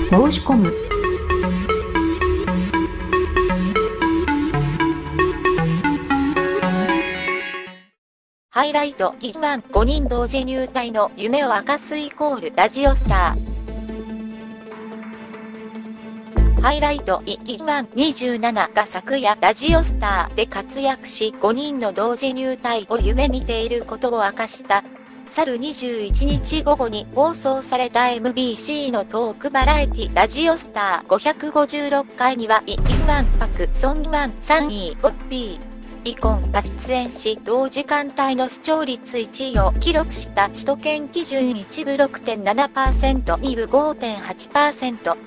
申し込む。 ハイライトギワン5人同時入隊の夢を明かすイコールラジオスター。ハイライトギワン27が昨夜ラジオスターで活躍し5人の同時入隊を夢見ていることを明かした。去る21日午後に放送された MBC のトークバラエティラジオスター556回にはギワンパクソンワン3位オッピー。イコンが出演し、同時間帯の視聴率1位を記録した首都圏基準1部 6.7%、2部 5.8%。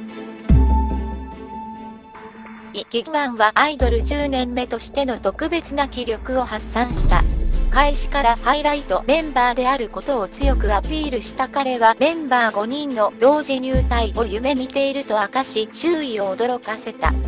ギワンはアイドル10年目としての特別な気力を発散した。開始からハイライトメンバーであることを強くアピールした彼はメンバー5人の同時入隊を夢見ていると明かし、周囲を驚かせた。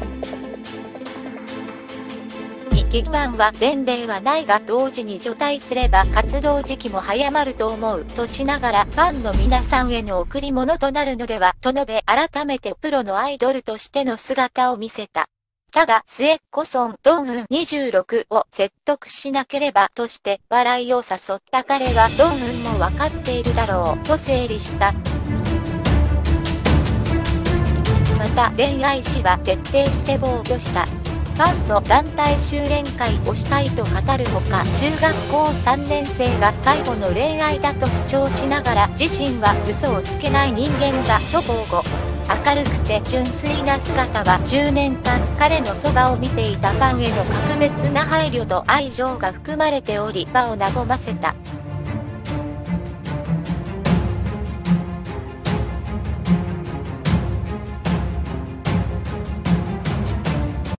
ギワンは前例はないが同時に除隊すれば活動時期も早まると思うとしながらファンの皆さんへの贈り物となるのではと述べ改めてプロのアイドルとしての姿を見せた。ただ末っ子ソン・ドンウン26を説得しなければとして笑いを誘った彼はドンウンもわかっているだろうと整理した。また恋愛史は徹底して防御した。ファンと団体修練会をしたいと語るほか、中学校3年生が最後の恋愛だと主張しながら自身は嘘をつけない人間だと豪語。明るくて純粋な姿は10年間彼のそばを見ていたファンへの格別な配慮と愛情が含まれており場を和ませた。